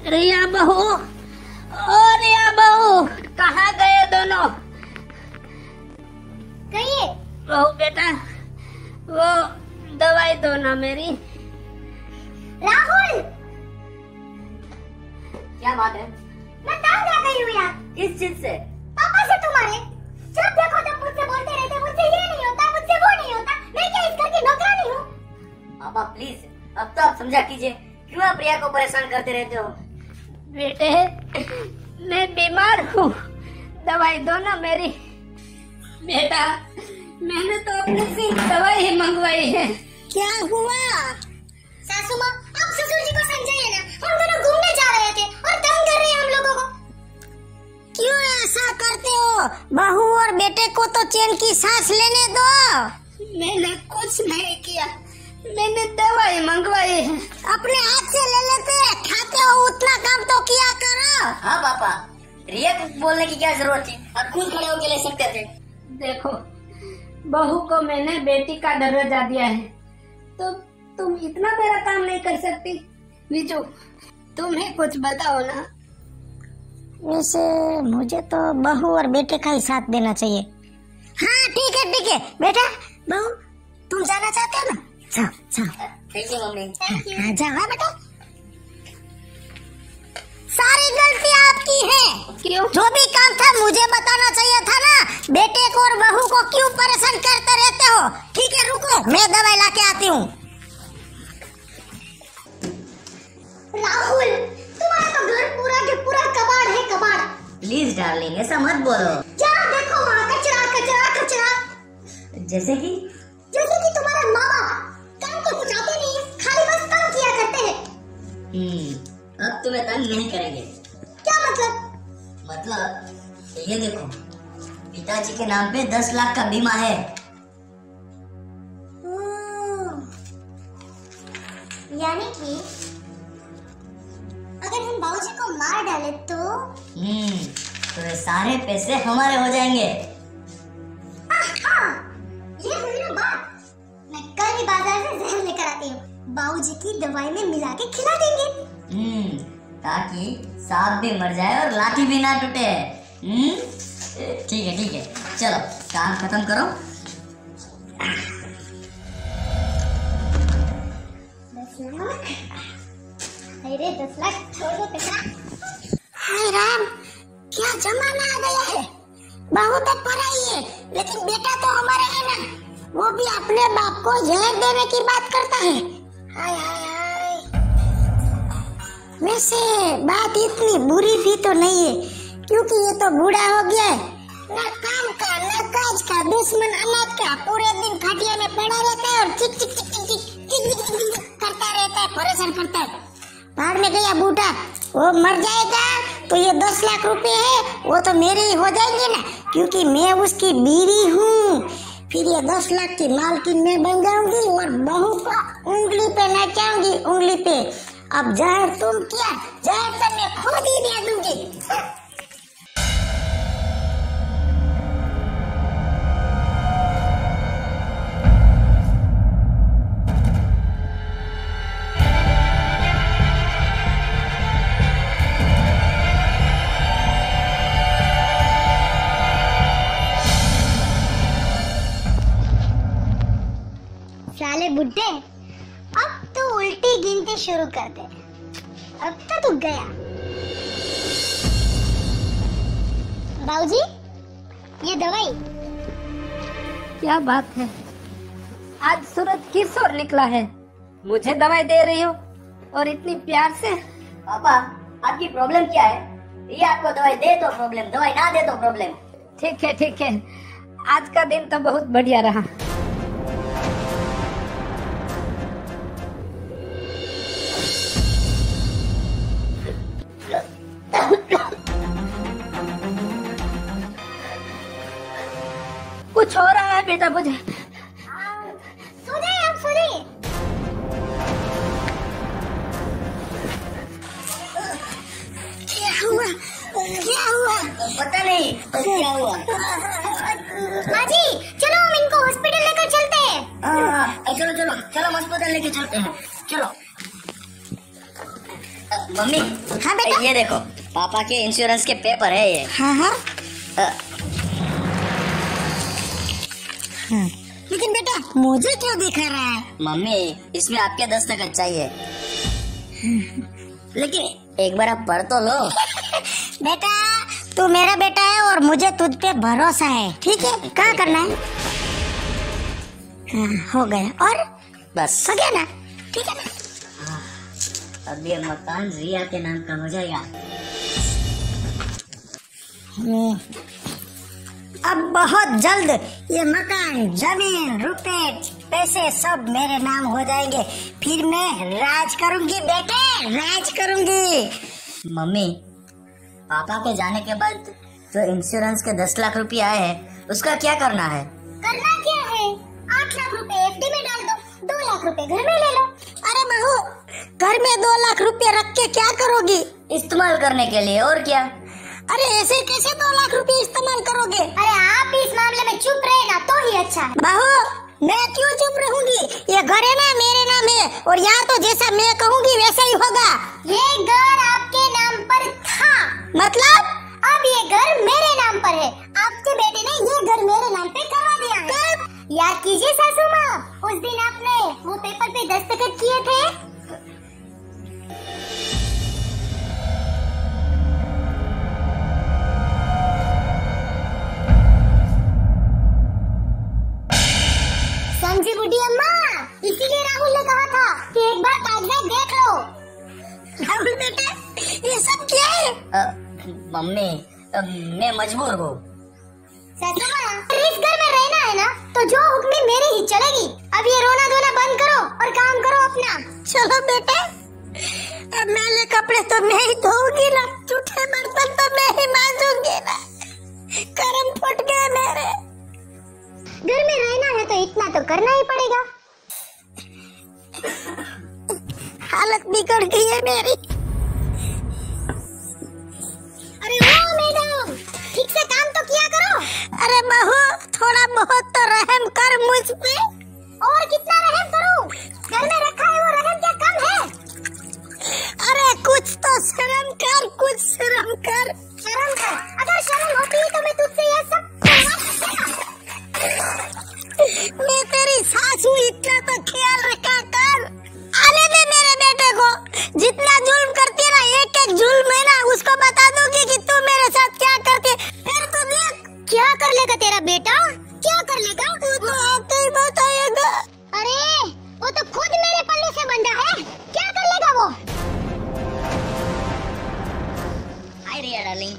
रिया बहू, ओ रिया बहू, कहाँ गए दोनों? कहिए बहू बेटा, वो दवाई दो ना मेरी। राहुल, क्या बात है? मैं तंग आ गई हूँ यार। किस चीज से? पापा से तुम्हारे। जब देखो तब मुझसे बोलते रहते, मुझसे ये नहीं होता, मुझसे वो नहीं होता। मैं क्या इस घर की नौकरानी हूँ? पापा प्लीज अब तो आप समझा कीजिए, क्यों आप प्रिया को परेशान करते रहते हो? बेटे, मैं बीमार हूँ, दवाई दो ना मेरी। बेटा, मैंने तो अपने से दवाई ही मंगवाई है। क्या हुआ? सासू माँ, आप ससुर जी को समझाइए ना। हम दोनों घूमने जा रहे थे और तंग कर रहे हैं हम लोगों को। क्यों ऐसा करते हो? बहू और बेटे को तो चैन की सांस लेने दो। मैंने कुछ नहीं किया, मैंने दवाई मंगवाई है। अपने हाथ से ले लेते, खाते हो उतना काम तो किया करो। हाँ पापा, रिया को बोलने की क्या जरूरत थी? आप खुद खड़े होकर ले सकते थे। देखो, बहू को मैंने बेटी का दर्जा दिया है, तो तुम इतना मेरा काम नहीं कर सकती? विजू, तुम्हें कुछ बताओ ना। वैसे मुझे तो बहू और बेटे का ही साथ देना चाहिए। हाँ ठीक है बेटा, बहू तुम जाना चाहते हो ना? जाओ जाओ। Thank you mummy. हाँ जाओ। हाँ बेटा, सारी गलती आपकी है। क्यों? जो भी काम था मुझे बताना चाहिए था ना। बेटे को और बहू को क्यों परेशान करते रहते हो? ठीक है रुको, मैं दवाई लाके आती हूँ। राहुल, तुम्हारा तो घर पूरा के पूरा कबाड़ है, कबाड़। प्लीज डार्लिंग, ऐसा मत बोलो। जरा देखो वहाँ कचरा कचरा कचरा। जैसे कि तुम्हारे माँ बाप काम तो कुछ आते नहीं है, खाली बस काम किया करते हैं। अब तुम्हें तंग नहीं करेंगे। क्या मतलब? मतलब ये देखो, पिताजी के नाम पे 10 लाख का बीमा है। यानी कि अगर हम बाबूजी को मार डाले तो ये सारे पैसे हमारे हो जाएंगे। ये हुई ना बात। मैं कल ही बाजार से जहर लेकर आती हूँ, बाबूजी की दवाई में मिला के खिला देंगे। ताकि सांप भी मर जाए और लाठी भी ना टूटे। ठीक है, चलो काम खत्म करो। 10 लाख, अरे 10 लाख छोड़ दो पैसा। हाय राम, क्या जमाना आ गया है। बहू तो पराई है, लेकिन बेटा तो हमारा है ना। वो भी अपने बाप को जहर देने की बात करता है। हाय हाय हाय। वैसे बात इतनी बुरी भी तो नहीं है, क्योंकि ये तो बूढ़ा हो गया है। न काम का न काज का, दुश्मन अनाथ का। पूरे दिन खटिया में पड़ा रहता है और चिक चिक चिक चिक चिक चिक करता रहता है, परेशान करता है। बाहर में गया बूढ़ा, वो मर जाएगा तो ये 10 लाख रुपए है वो तो मेरे ही हो जाएंगे ना, क्योंकि मैं उसकी बीवी हूँ। फिर ये 10 लाख की मालकिन मैं बन जाऊंगी और बहू को उंगली पे नचाऊंगी, उंगली पे। अब जहर तुम क्या, जहर तो मैं खुद ही दे दूंगी। साले बुड्ढे, अब तो उल्टी गिनती शुरू कर दे। अब तो तू गया। बाबूजी, ये दवाई। क्या बात है, आज सूरज किस ओर निकला है? मुझे दवाई दे रही हो और इतनी प्यार से। पापा, आपकी प्रॉब्लम क्या है? ये आपको दवाई दे तो प्रॉब्लम, दवाई ना दे तो प्रॉब्लम। ठीक है, आज का दिन तो बहुत बढ़िया रहा। कुछ हो रहा है बेटा मुझे। सुनिए, आप सुनिए। क्या हुआ? पता नहीं क्या हुआ। माजी, चलो हम इनको हॉस्पिटल लेकर चलते हैं। चलो हम अस्पताल लेके चलते हैं। चलो मम्मी। हाँ बेटा। ये देखो पापा के इंश्योरेंस के पेपर है ये। हाँ हाँ। अ, लेकिन बेटा मुझे क्यों दिखा रहा है? मम्मी इसमें आपके दस्तखत चाहिए। लेकिन एक बार आप पढ़ तो लो। बेटा तू मेरा बेटा है और मुझे तुझ पे भरोसा है, ठीक है? क्या करना है? हाँ, हो गया। और बस हो गया ना, ठीक है ना? अब ये मकान रिया के नाम का हो जाएगा। अब बहुत जल्द ये मकान, जमीन, रुपए, पैसे सब मेरे नाम हो जाएंगे। फिर मैं राज करूंगी बेटे, राज करूंगी। मम्मी पापा के जाने के बाद जो इंश्योरेंस के 10 लाख रुपए आए हैं उसका क्या करना है? करना क्या है? 8 लाख रुपए एफडी में डाल दो, 2 लाख रुपए घर में ले लो। अरे बहू, घर में 2 लाख रुपए रख के क्या करोगी? इस्तेमाल करने के लिए, और क्या। अरे ऐसे कैसे 2 लाख रुपए इस्तेमाल करोगे? अरे आप इस मामले में चुप रहेगा तो ही अच्छा। बहू मैं क्यों चुप रहूंगी? ये घर है ना, मेरे नाम है, और यहाँ तो जैसा मैं कहूँगी वैसा ही होगा। ये घर आपके नाम पर था, मतलब अब ये घर मेरे नाम पर है। आपके बेटे ने ये घर मेरे नाम पे करवा दिया है। याद कीजिए सासू माँ, उस दिन आपने वो पेपर पे दस्तखत किए थे। समझी बुढ़ी अम्मा, इसीलिए राहुल ने कहा था कि एक बार कागजात देख लो। राहुल बेटे ये सब क्या है? मम्मी मैं मजबूर हूँ। सासू माँ, इस घर में रहना है ना तो जो हुक्म मेरी ही चलेगी। अब ये रोना धोना बंद करो और काम करो अपना। चलो बेटे, अब मैले कपड़े तो मैं ही धोऊंगी ना, जूठे बर्तन तो मैं ही मांजूंगी ना। कर्म फूट गए मेरे। घर में रहना है तो इतना तो करना ही पड़ेगा। हालत बिगड़ गई है मेरी। अरे ओ मैडम, ठीक से काम तो किया करो। अरे बहू थोड़ा बहुत तो रहम कर मुझ पे। और कितना रहम करूं? घर में रखा है वो रहम क्या कम है? अरे कुछ तो शर्म कर, कुछ शर्म कर। शर्म कर? अगर शर्म होती तो मैं तुझसे ये सब मैं तेरी सासू, इतना तो ख्याल रखा कर। आने दे मेरे बेटे को। जितना जुल्म करती है ना, एक एक जुल्म है ना उसको बता दूंगी कि तू मेरे साथ क्या करती है। फिर तो देख क्या कर लेगा तेरा बेटा, क्या कर लेगा? तू तो आते ही बताएगा। अरे वो तो खुद मेरे पल्लू से बंधा है, क्या कर लेगा वो? Hi Riya darling.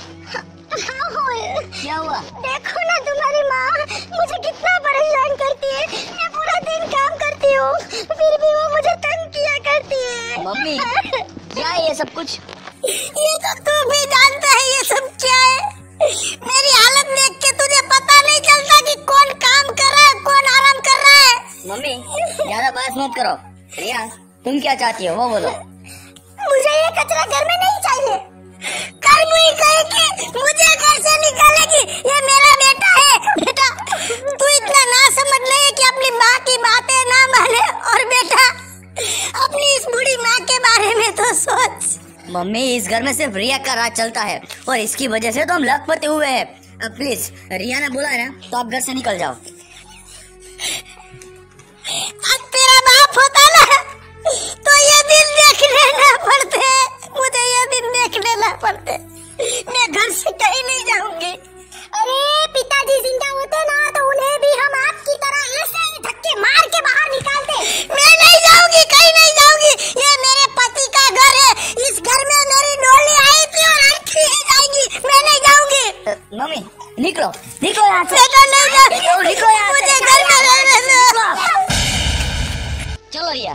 क्या हुआ? देखो ना तुम्हारी माँ मुझे कितना परेशान करती है। मैं पूरा दिन काम करती हूँ फिर भी वो मुझे तंग किया करती है। मम्मी क्या है ये सब कुछ? ये तो तू भी जानता है ये सब क्या है। मेरी हालत देख के तुझे पता नहीं चलता कि कौन काम कर रहा है, कौन आराम कर रहा है। मम्मी ज्यादा बहस मत करो। रिया तुम क्या चाहती हो वो बोलो। मुझे ये कचरा घर में नहीं चाहिए। कल मुझे कहे कि मुझे घर से निकालेगी, ये मेरा बेटा है। बेटा तू इतना ना समझ नहीं कि अपनी माँ की बातें ना माने। और बेटा अपनी इस बूढ़ी माँ के बारे में तो सोच। मम्मी इस घर में सिर्फ रिया का राज चलता है और इसकी वजह से तो हम लखपति हुए हैं। अब प्लीज रिया ने बोला है ना तो आप घर से निकल जाओ। अब तेरा बाप होता ना तो ये दिन देखने ना पड़ते, मुझे ये दिन देखने ना पड़ते। मैं घर से कहीं नहीं जाऊंगी। अरे पिताजी जिंदा होते ना तो उन्हें भी हम आपकी तरह ऐसे ही धक्के मार के बाहर निकालते। मैं नहीं जाऊंगी, कहीं नहीं जाऊंगी। ये मेरे पति का घर है। इस घर में मेरी डोली आई थी और अच्छी ही जाएगी। मैं नहीं जाऊंगी। मम्मी निकलो निकलो यहाँ से। निकलो यहाँ से। मुझे घर में रहने दो। चलो रिया।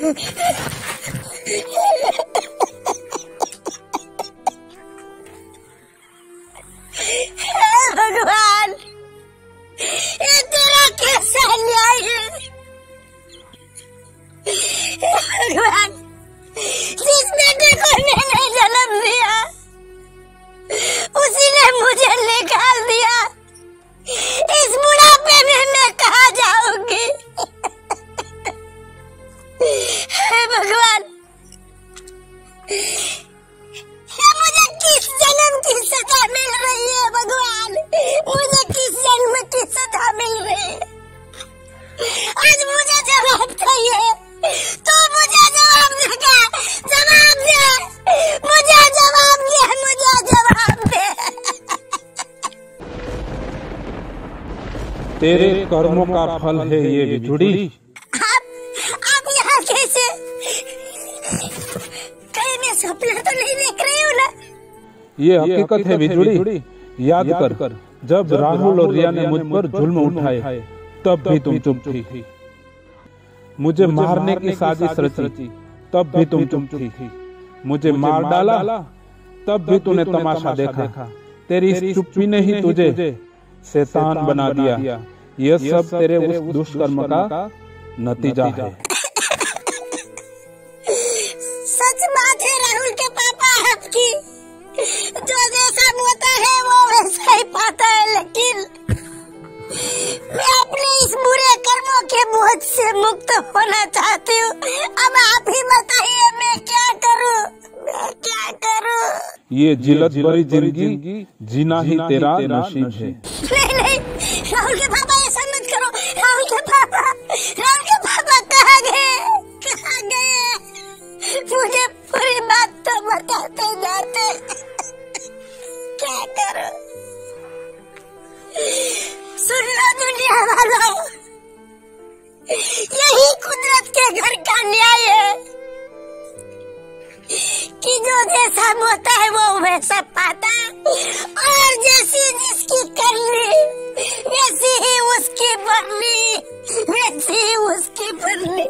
भगवान, ये तेरा कैसा न्याय है? भगवान, जिस बेटे को मैंने जन्म दिया उसी ने मुझे निकाल दिया। इस बुढ़ापे में मैं कहाँ जाऊंगी? हे भगवान, मुझे किस जन्म की सजा मिल रही है? भगवान, मुझे किस जन्म की सजा मिल रही है? आज मुझे जवाब चाहिए, तो मुझे जवाब देगा। जवाब दे, मुझे जवाब दे, मुझे जवाब दे। तेरे कर्मों का फल है ये बिछुड़ी। आप यहाँ कैसे? कहीं मैं सपना तो नहीं देख रही हूँ ना? ये हकीकत है बिछुड़ी। याद कर, जब राहुल और रिया ने मुझ पर जुल्म उठाए तब भी तुम चुप थी। मुझे मारने की साजिश रची तब भी तुम चुप थी। मुझे मार डाला तब भी तूने तमाशा देखा। तेरी इस चुप्पी ने ही तुझे शैतान बना दिया। यह सब तेरे उस दुष्कर्म का नतीजा है। सच बात है राहुल के पापा आपकी, जो जैसा होता है वो वैसा ही पाता है। लेकिन मैं अपने इस बुरे कर्मों के बोझ से मुक्त होना चाहती हूँ। अब आप ही बताइए मैं क्या करूँ? मैं क्या करूँ? ये जिल्लत भरी जिंदगी जीना ही तेरा नसीब है। नहीं, राहुल के पापा ऐसा मत करो। राहुल के पापा कहाँ गए? कहाँ गए? मुझे पूरी बात तो बताते जाते। क्या करो? सुन लो दुनिया वालों, यही कुदरत के घर का न्याय है कि जो जैसा होता है वो वैसा पाता है, और जैसी जिसकी करनी वैसी ही उसकी भरनी, वैसी ही उसकी भरनी।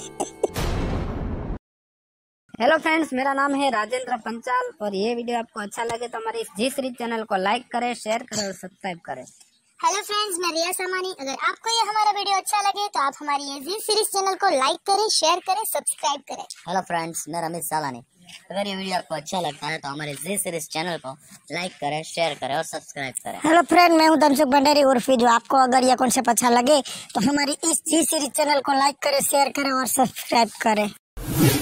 हेलो फ्रेंड्स, मेरा नाम है राजेंद्र पंचाल और ये वीडियो आपको अच्छा लगे तो हमारे इस जी सीरीज चैनल को लाइक करें, शेयर करें और सब्सक्राइब करें। हेलो फ्रेंड्स, मैं रिया सामानी। अगर आपको ये हमारा वीडियो अच्छा लगे तो आप हमारी ये जी सीरीज चैनल को लाइक करें, शेयर करें, सब्सक्राइब करें। हेलो फ्रेंड्स, मैं रमेश सालानी। अगर ये वीडियो आपको अच्छा लगता है तो हमारे जी सीरीज चैनल को लाइक करें, शेयर करें और सब्सक्राइब करें। हेलो फ्रेंड, मैं हूँ धनसुख भंडारी उर्फी। जो आपको अगर ये कॉन्सेप्ट अच्छा लगे तो हमारी इस जी सीरीज चैनल को लाइक करें, शेयर करें और सब्सक्राइब करें।